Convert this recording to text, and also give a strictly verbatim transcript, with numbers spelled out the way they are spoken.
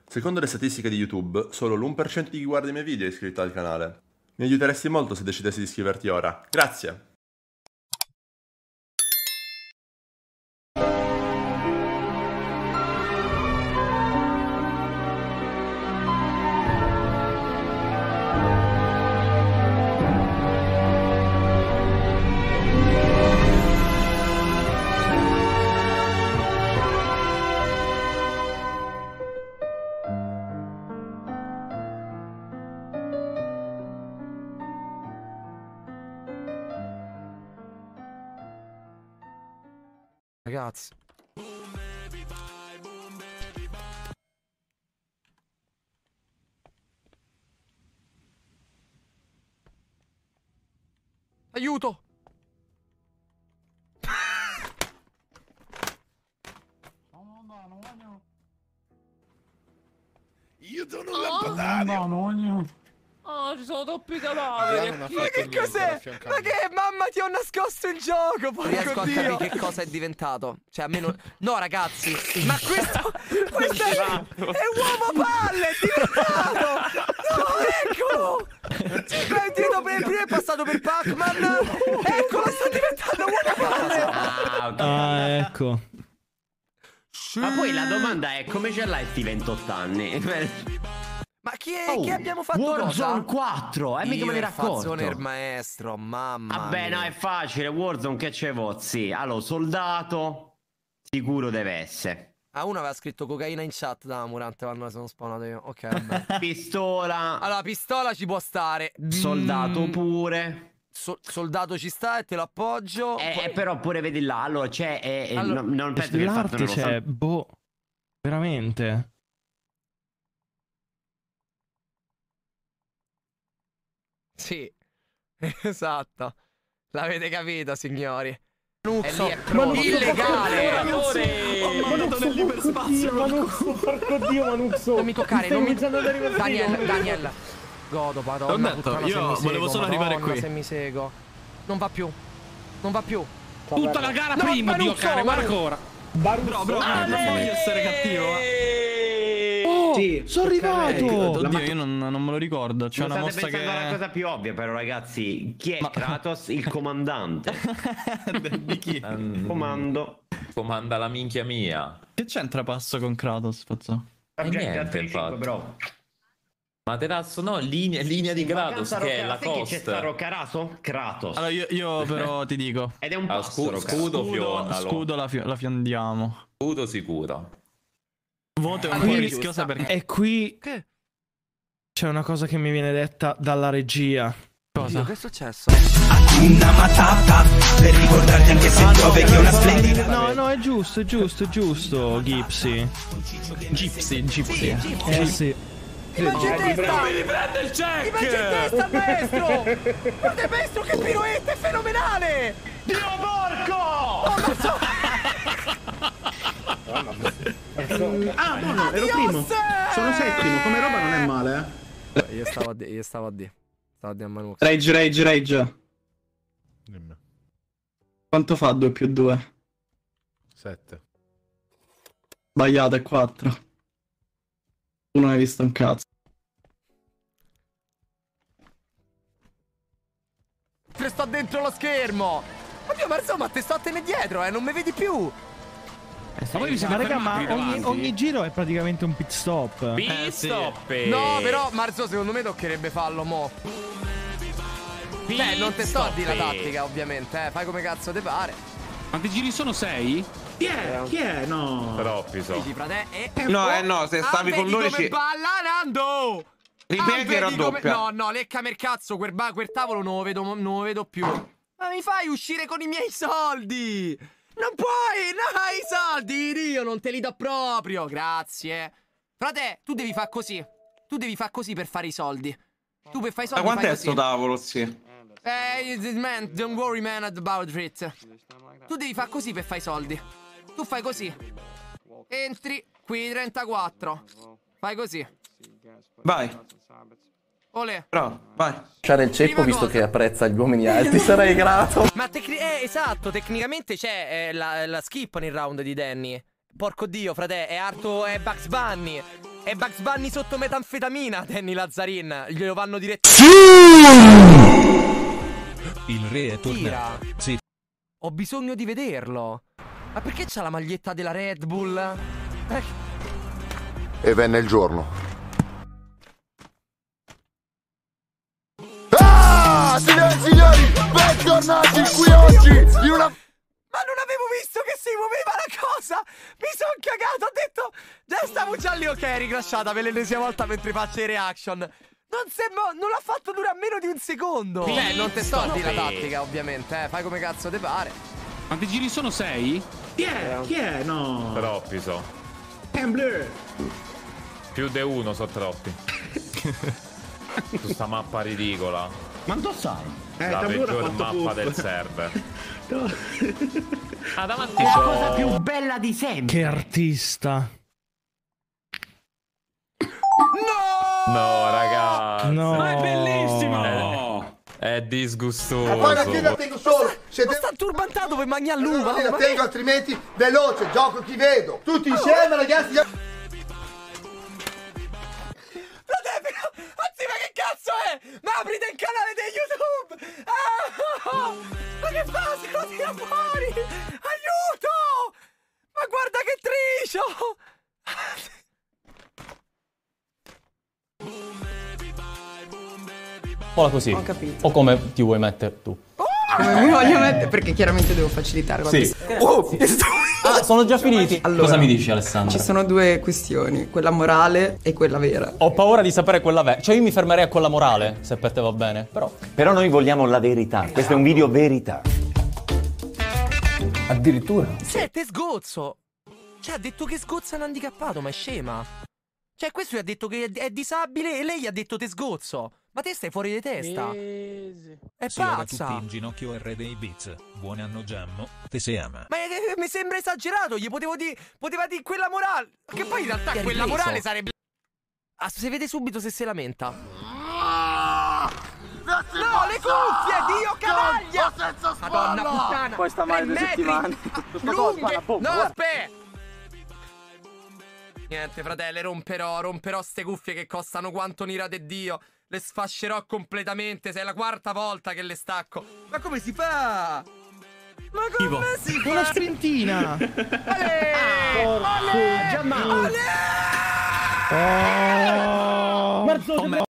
Secondo le statistiche di YouTube, solo l'uno per cento di chi guarda i miei video è iscritto al canale. Mi aiuteresti molto se decidessi di iscriverti ora. Grazie! Ragazzi, aiuto! Io sono un lampadario! No, no, no. Oh, ci sono troppi cadaveri. Ma che cos'è? Ma che mamma ti ho nascosto il gioco, porco Dio! Riesco a capire che cosa è diventato. Cioè, almeno... No, ragazzi, ma questo... questo è... è uomo palle, è diventato! No, eccolo! Cinque prima è passato per Pac-Man. Eccolo, sta diventando uomo palle! Ah, ok. Ah, ecco. Ma poi la domanda è come ce l'hai sti ventotto anni? Ma chi, è, Oh, chi abbiamo fatto Warzone cosa? quattro, eh, mica me ne racconto. Warzone il maestro, mamma Vabbè, mia. no, è facile, Warzone che c'è vozzi. Allora, soldato, sicuro deve essere. Ah, uno aveva scritto cocaina in chat da Murante quando sono spawnato io. Ok, vabbè. Pistola. Allora, pistola ci può stare. Soldato Mm, pure. so- soldato ci sta e te lo appoggio. Eh, Poi- però pure vedi là, allora c'è... eh, eh, Allora, no- non penso che il fatto L'arte non lo sa- c'è, boh. Veramente. Sì, esatto. L'avete capito, signori. E Nuxo, lì è pronto. illegale. Ho mandato nell'iperspazio. Manuxo, porco Dio, Manuxo. Non mi toccare, non mi... Daniel, Daniel, Daniel. Godo, T'ho padonna, detto, puttana, io se mi volevo sego, solo arrivare Madonna, qui. se mi sego. Non va più. Non va più. Tutta la gara No, prima, Dio Manuxo, cane, guarda Manu- ancora. Bro, bro, non voglio essere cattivo, eh. Oh, Sì, sono arrivato! La Oddio, io non, non me lo ricordo. C'è Non una state mossa pensando alla che... cosa più ovvia, però, ragazzi. Chi è Ma- Kratos? Il comandante. Di chi? Ehm, Comando. Comanda la minchia mia. Che c'entra passo con Kratos, Fazzo? Gente, niente, altri cinque, infatti. però. Materasso no, linea, linea di Kratos Vacanza che è Rocca- la sai chi c'è sta costa. Roccaraso? Kratos. Allora, io, io però ti dico. Ed è un Ah, passo, scu- Roccaraso. scudo Scudo, fionalo. scudo la, fi- la fiondiamo. Scudo sicuro. Voto è un Qui- po' rischiosa perché... E qui Che? c'è una cosa che mi viene detta dalla regia. Dio, che è successo? Una matata per ricordarti anche se piove che è una splendida. No, no, è giusto, è giusto, è giusto, Gipsy. Gypsy, Gypsy. Eh sì. Ti mangi in testa! Mi prende il check! Ti mangi in testa, maestro! Guarda il maestro, che piroetta, è fenomenale! Dio porco! Oh, ma so... Ah, buono, ero primo. Sono settimo, come roba non è male, eh. Io stavo a D, io stavo a D. Stavo a D a Manu. Rage, rage, rage. Quanto fa due più due? sette. Sbagliato, è quattro. Tu non hai visto un cazzo. Te sto dentro lo schermo! Oddio, ma insomma, te sto a tenere dietro, eh, non mi vedi più! Ma poi mi Ma siete raga, fermati ma ogni, davanti? ogni giro è praticamente un pit stop. Pit stop. No, però, Marzo, secondo me toccherebbe farlo mo. Beh, non te sto a dire la tattica, ovviamente, eh. Fai come cazzo te pare. Quanti giri sono? sei? Chi è? Chi è? No. Troppi so. Dici, frate, e... No, eh no, se stavi ah, con vedi come dodici. balla Nando! Ripeti Ah, e vedi come- raddoppia. No, no, leccami il cazzo, quel, ba- quel tavolo non lo vedo, non lo vedo più. Ma mi fai uscire con i miei soldi? Non puoi, no, i soldi, io non te li do proprio, grazie. Frate, tu devi fare così. Tu devi fare così per fare i soldi. Tu per fare i Ma soldi quanto fai è così. sto tavolo, sì? Eh, man, don't worry man about it. Tu devi fare così per fare i soldi. Tu fai così. Entri, qui trentaquattro. Fai così. Vai. Olè. Bravo, vai. Lasciare il ceppo Prima visto cosa. che apprezza gli uomini alti, sarei grato. Ma tecni- eh, esatto, tecnicamente c'è eh, la, la skip nel round di Danny. Porco dio, frate, è Arto, è Bugs Bunny. È Bugs Bunny sotto metanfetamina, Danny Lazzarin. Glielo vanno diretto. Il re è tornato. Sì. Ho bisogno di vederlo. Ma perché c'ha la maglietta della Red Bull? Eh. E venne il giorno. Ah, signore e signori, bentornati qui oggi in una... Ma non avevo visto che si muoveva la cosa! Mi sono cagato, ho detto... Già stavo già lì, ok, ricrasciata per l'ennesima volta mentre faccio i reaction. Non, non l'ha fatto durare meno di un secondo. Beh, non te sto a dire la tattica, ovviamente, eh. Fai come cazzo te pare. Quanti giri sono? Sei? Chi è? Chi è? No. Troppi so. Gambler. Più di uno so troppi. Su sta mappa ridicola. Ma non sai? Eh, la peggior mappa puff. del server. No. Ah, davanti è la so... cosa più bella di sempre. Che artista. No! No, ragazzi. No. Ma è bellissimo. È, è disgustoso. E poi la tienda tengo solo. Ma sta turbantato per mangiare l'uva. La tengo, altrimenti veloce, gioco chi vedo. Tutti insieme, ragazzi. La defica! Anzi, ma che cazzo è? Ma aprite il canale di YouTube! Ah, oh, ma che fa? Se lo tira fuori! Aiuto! Ma guarda che tricio! Ora così. Ho capito. O come ti vuoi mettere tu? Come mi voglio mettere? Perché chiaramente devo facilitare la Sì. Oh, ah, sono già finiti. Allora, cosa mi dici, Alessandra? Ci sono due questioni, quella morale e quella vera. Ho paura di sapere quella vera. Cioè io mi fermerei a quella morale, se per te va bene. Però Però noi vogliamo la verità. Questo è un video verità. Addirittura. Cioè, te sgozzo. Cioè, ha detto che sgozza un handicappato, ma è scema. Cioè, questo gli ha detto che è disabile e lei gli ha detto te sgozzo. Ma te stai fuori di testa. È Sì, ora pazza. tutti in ginocchio R dei Beats. Buon anno Giammo, te se ama. Ma eh, mi sembra esagerato. Gli potevo dire, poteva dire quella morale. Che poi in realtà Che quella ripreso? morale sarebbe... Ah, si vede subito se si lamenta. No, le cuffie, Dio canaglia! Madonna puttana. Questa Tre male due metri. settimane. Lunghe. No, aspetta. Niente, fratelli, romperò, romperò ste cuffie che costano quanto un'ira de Dio. Le sfascerò completamente, sei la quarta volta che le stacco. Ma come si fa? Ma come Ivo. si fa? Una sprintina. Ale! Porco Ale! Giamma. Ale! Oh.